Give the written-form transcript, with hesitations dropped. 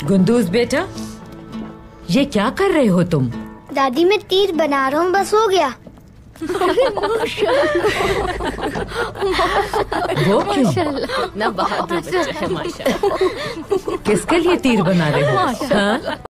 गुंदूज बेटा, ये क्या कर रहे हो तुम? दादी मैं तीर बना रहा हूँ, बस हो गया। वो क्यों? ना बहादुर बच्चा है माशाल्लाह। किसके लिए तीर बना रहे हो? हाँ?